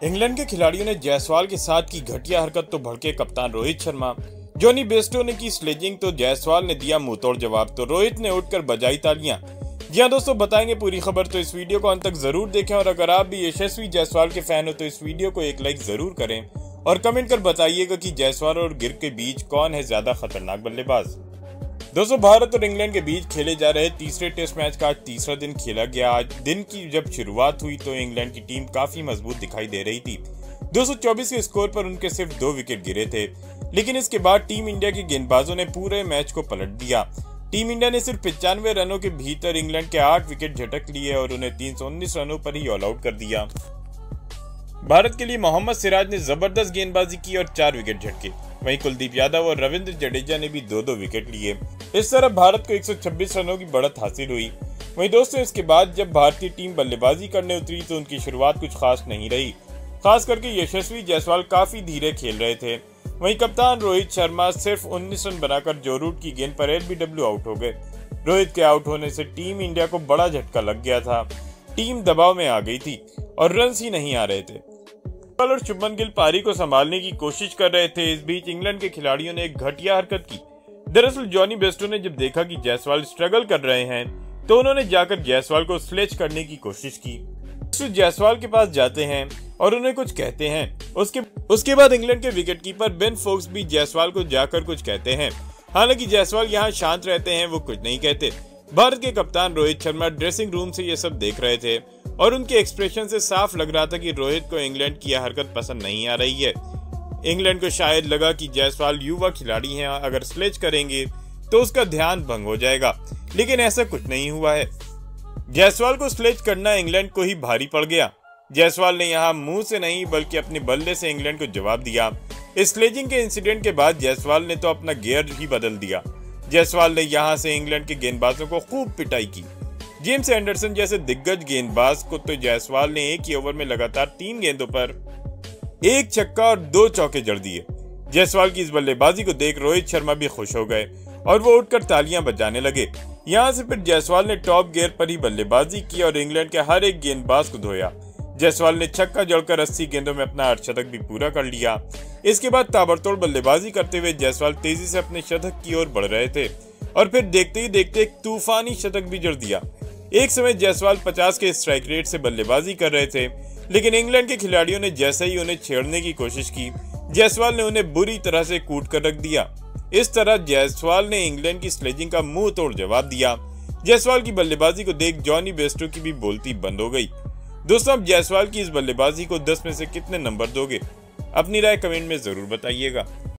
England के खिलाड़ियों ने जायसवाल के साथ की घटिया हरकत तो भड़के कप्तान रोहित शर्मा। जॉनी बेस्टो ने की स्लेजिंग तो जायसवाल ने दिया मुंहतोड़ जवाब, तो रोहित ने उठकर बजाई तालियां। जी हाँ दोस्तों, बताएंगे पूरी खबर, तो इस वीडियो को अंत तक जरूर देखें। और अगर आप भी यशस्वी जायसवाल के फैन हो तो इस वीडियो को एक लाइक जरूर करें और कमेंट कर बताइएगा कि जायसवाल और गिल के बीच कौन है ज्यादा खतरनाक बल्लेबाज। दोस्तों, भारत और इंग्लैंड के बीच खेले जा रहे तीसरे टेस्ट मैच का आज तीसरा दिन खेला गया। आज दिन की जब शुरुआत हुई तो इंग्लैंड की टीम काफी मजबूत दिखाई दे रही थी। 224 के स्कोर पर उनके सिर्फ 2 विकेट गिरे थे, लेकिन इसके बाद टीम इंडिया के गेंदबाजों ने पूरे मैच को पलट दिया। टीम इंडिया ने सिर्फ 95 रनों के भीतर इंग्लैंड के 8 विकेट झटक लिए और उन्हें 319 रनों पर ही ऑल आउट कर दिया। भारत के लिए मोहम्मद सिराज ने जबरदस्त गेंदबाजी की और 4 विकेट झटके। वहीं कुलदीप यादव और रविंद्र जडेजा ने भी 2-2 विकेट लिए। इस तरह भारत को 126 रनों की बढ़त हासिल हुई। वहीं दोस्तों, इसके बाद जब भारतीय टीम बल्लेबाजी करने उतरी तो उनकी शुरुआत कुछ खास नहीं रही। खास करके यशस्वी जायसवाल काफी धीरे खेल रहे थे। वहीं कप्तान रोहित शर्मा सिर्फ 19 रन बनाकर जो रूट की गेंद पर एलबीडब्ल्यू आउट हो गए। रोहित के आउट होने से टीम इंडिया को बड़ा झटका लग गया था। टीम दबाव में आ गई थी और रन ही नहीं आ रहे थे। और शुभमन गिल पारी को संभालने की कोशिश कर रहे थे। इस बीच इंग्लैंड के खिलाड़ियों ने एक घटिया हरकत की। दरअसल जॉनी बेस्टो ने जब देखा कि जायसवाल स्ट्रगल कर रहे हैं तो उन्होंने जाकर जायसवाल को स्लेज करने की कोशिश की। जायसवाल के पास जाते हैं और उन्हें कुछ कहते हैं। उसके बाद इंग्लैंड के विकेटकीपर बेन फोक्स भी जायसवाल को जाकर कुछ कहते हैं। हालांकि जायसवाल यहाँ शांत रहते हैं, वो कुछ नहीं कहते। भारत के कप्तान रोहित शर्मा ड्रेसिंग रूम से ये सब देख रहे थे और उनके एक्सप्रेशन से साफ लग रहा था कि रोहित को इंग्लैंड की यह हरकत पसंद नहीं आ रही है। इंग्लैंड को शायद लगा कि जायसवाल युवा खिलाड़ी हैं, अगर स्लेज करेंगे तो उसका ध्यान भंग हो जाएगा, लेकिन ऐसा कुछ नहीं हुआ है। जायसवाल को स्लेज करना इंग्लैंड को ही भारी पड़ गया। जायसवाल ने यहाँ मुंह से नहीं बल्कि अपने बल्ले से इंग्लैंड को जवाब दिया। इस स्लेजिंग के इंसिडेंट के बाद जायसवाल ने तो अपना गियर ही बदल दिया। जायसवाल ने यहाँ से इंग्लैंड के गेंदबाजों को खूब पिटाई की। जेम्स एंडरसन जैसे दिग्गज गेंदबाज को तो जायसवाल ने एक ही ओवर में लगातार 3 गेंदों पर 1 छक्का और 2 चौके जड़ दिए। जायसवाल की इस बल्लेबाजी को देख रोहित शर्मा भी खुश हो गए और वो उठकर तालियां बजाने लगे। यहाँ से फिर जायसवाल ने टॉप गियर पर ही बल्लेबाजी की और इंग्लैंड के हर एक गेंदबाज को धोया। जायसवाल ने छक्का जड़कर 80 गेंदों में अपना अर्धशतक भी पूरा कर लिया। इसके बाद ताबड़तोड़ बल्लेबाजी करते हुए जायसवाल तेजी से अपने शतक की ओर बढ़ रहे थे और फिर देखते ही देखते एक तूफानी शतक भी जड़ दिया। एक समय जायसवाल 50 के स्ट्राइक रेट से बल्लेबाजी कर रहे थे, लेकिन इंग्लैंड के खिलाड़ियों ने जैसे ही उन्हें छेड़ने की कोशिश की, जायसवाल ने उन्हें बुरी तरह से कूट कर रख दिया। इस तरह जायसवाल ने इंग्लैंड की स्लेजिंग का मुंह तोड़ जवाब दिया। जायसवाल की बल्लेबाजी को देख जॉनी बेस्टो की भी बोलती बंद हो गई। दोस्तों, अब जायसवाल की इस बल्लेबाजी को 10 में से कितने नंबर दोगे? अपनी राय कमेंट में जरूर बताइएगा।